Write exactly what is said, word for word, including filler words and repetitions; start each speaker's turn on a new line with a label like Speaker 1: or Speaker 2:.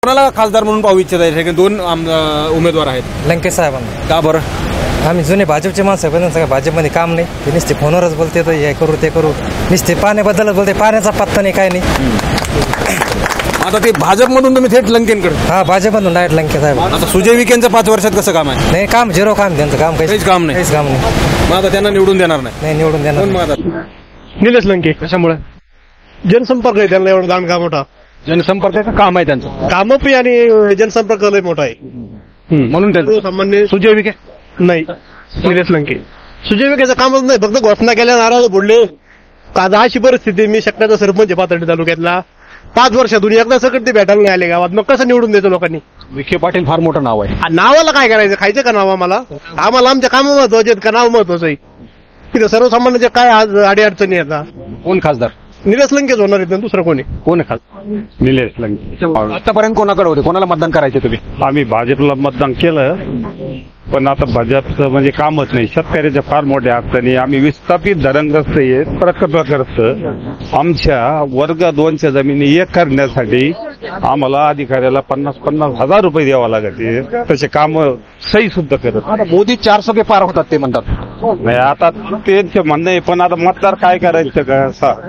Speaker 1: कोणाला खासदार म्हणून पाहू इच्छित आहे? दोन उमेदवार आहेत.
Speaker 2: लंकेश साहेबांना.
Speaker 1: का बरं?
Speaker 2: आम्ही जुने भाजपचे माणसं पण सगळं भाजपमध्ये काम नाही. ते नुसते फोनवरच बोलते, तर हे करू ते करू, नुसते पाण्याबद्दलच बोलते, पाण्याचा पत्ता नाही काय नाही.
Speaker 1: आता ते भाजपमधून तुम्ही थेट लंकेंकडे?
Speaker 2: हा, भाजपमधून डायरेक्ट लंके साहेब.
Speaker 1: आता सुजय विखेंचं पाच वर्षात कसं काम आहे?
Speaker 2: नाही, काम झिरो काम त्यांचं, काम काहीच
Speaker 1: काम नाही.
Speaker 2: काहीच काम नाही.
Speaker 1: मग आता त्यांना निवडून देणार नाही?
Speaker 2: नाही निवडून देणार.
Speaker 1: मग आता
Speaker 3: निलेश लंके. कशामुळे? जनसंपर्क आहे त्यांना एवढा दांडगा मोठा.
Speaker 1: जनसंपर्काचं काम आहे त्यांचं.
Speaker 3: कामप्रिय आणि जनसंपर्क लय मोठा आहे
Speaker 1: म्हणून त्यांचं.
Speaker 3: सामान्य
Speaker 1: सुजय विखे
Speaker 3: नाही, निलेश लंके. सुजय विखेचं कामच नाही, फक्त घोषणा केल्या नाराज बोलले. आता अशी परिस्थिती, मी शकण्याचा सरपंच पाथर्डी तालुक्यातला, पाच वर्षातून एकदा सकट ते भेटायला नाही आले गावात, मग कसं निवडून द्यायचं लोकांनी?
Speaker 1: विखे पाटील फार मोठं नाव आहे.
Speaker 3: नावाला काय करायचं? खायचं का नाव? आम्हाला आम्हाला आमच्या काम महत्वाचे आहेत का नाव महत्वाचं आहे? तिथे सर्वसामान्यांच्या काय आज अडीअडचणी येतात.
Speaker 1: कोण खासदार?
Speaker 3: निलेश लंकेच होणार आहेत, दुसरं कोणी?
Speaker 1: कोण खासदार?
Speaker 4: निलेश लंके.
Speaker 1: आतापर्यंत कोणाकडे होते? कोणाला मतदान करायचे तुम्ही?
Speaker 4: आम्ही भाजपला मतदान केलं, पण आता भाजपचं म्हणजे कामच नाही. शेतकऱ्याच्या फार मोठ्या अडचणी. आम्ही विस्थापित धरणग्रस्त आहेत, प्रकल्पग्रस्त. आमच्या वर्ग दोनच्या जमिनी एक करण्यासाठी आम्हाला अधिकाऱ्याला पन्नास पन्नास हजार रुपये द्यावा लागते. तसे काम सही सुद्धा करत.
Speaker 1: मोदी चारशे पे पार होतात ते म्हणतात.
Speaker 4: नाही, आता त्यांचं म्हणणं आहे, पण आता मतदार काय करायचं का?